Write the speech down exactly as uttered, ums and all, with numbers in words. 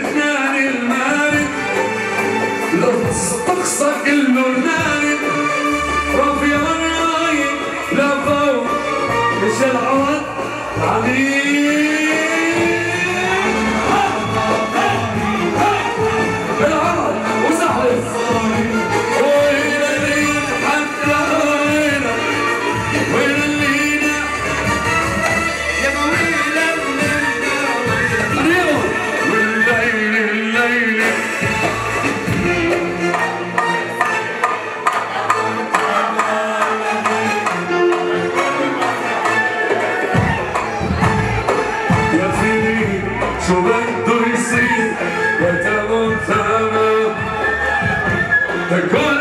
الجنان المارد الطقس كله نارد رافع الراية لفوق مش العوض عليك بالعرض وسحلف وين اللي حتى وين وين اللي يا ويل الليل والليل الليل يا سيدي شو بده يصير يا تمام تمام